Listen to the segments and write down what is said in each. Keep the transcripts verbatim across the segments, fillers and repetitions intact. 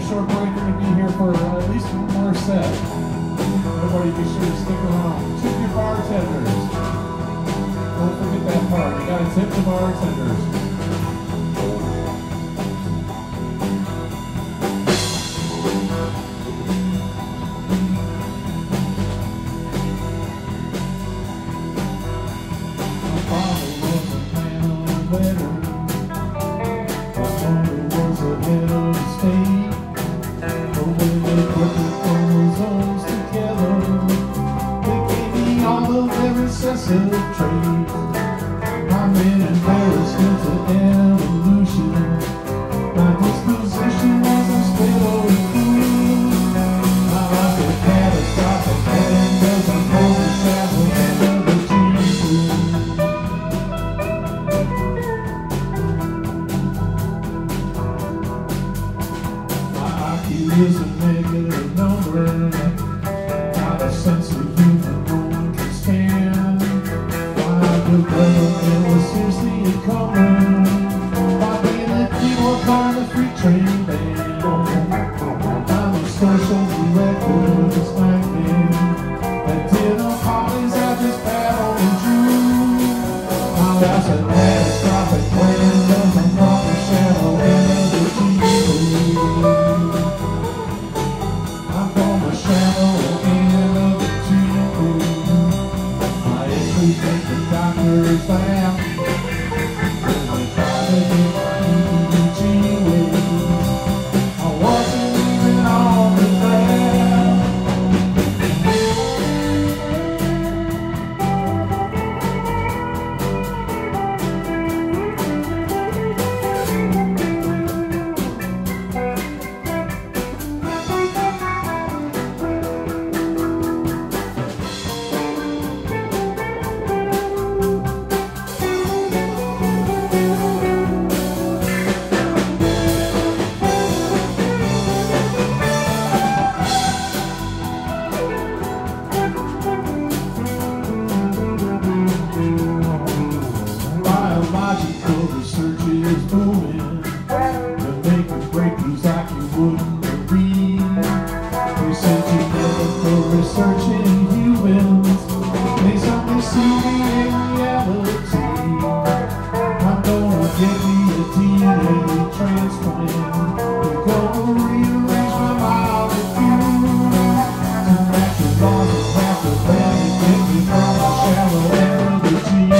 a short break. We're going to be here for uh, at least one more set. Everybody be sure to stick around. Tip your bartenders. Don't forget that part. You got to tip the bartenders. I'm in embarrassment to evolution. My disposition was a spittle and food. My life is catastrophic and doesn't overshadow the Jesus. My I Q is a negative number. Not a sense of humor no one can stand. The government was seriously encumbered by being a keyboard kind of free trade band. I'm a social director, this night man. At dinner parties I just battle and drew. My life's a catastrophic plan, doesn't rock the shadow and the G. I'm from the shadow end of the G. My issues make the doctors laugh when they try to get my E E G waves. I wasn't even on the draft. Biological research is booming. They're making breakthroughs like you wouldn't believe. Researching ethical research in humans. They something see me in reality. I'm gonna get me a D N A transplant. They're gonna rearrange my molecules to match the laws of mathematics. Get me from the shallow energy.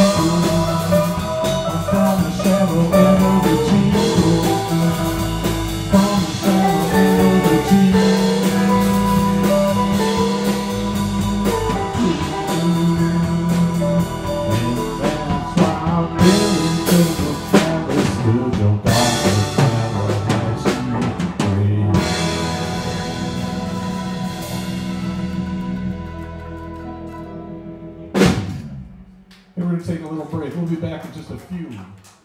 We're going to take a little break. We'll be back in just a few.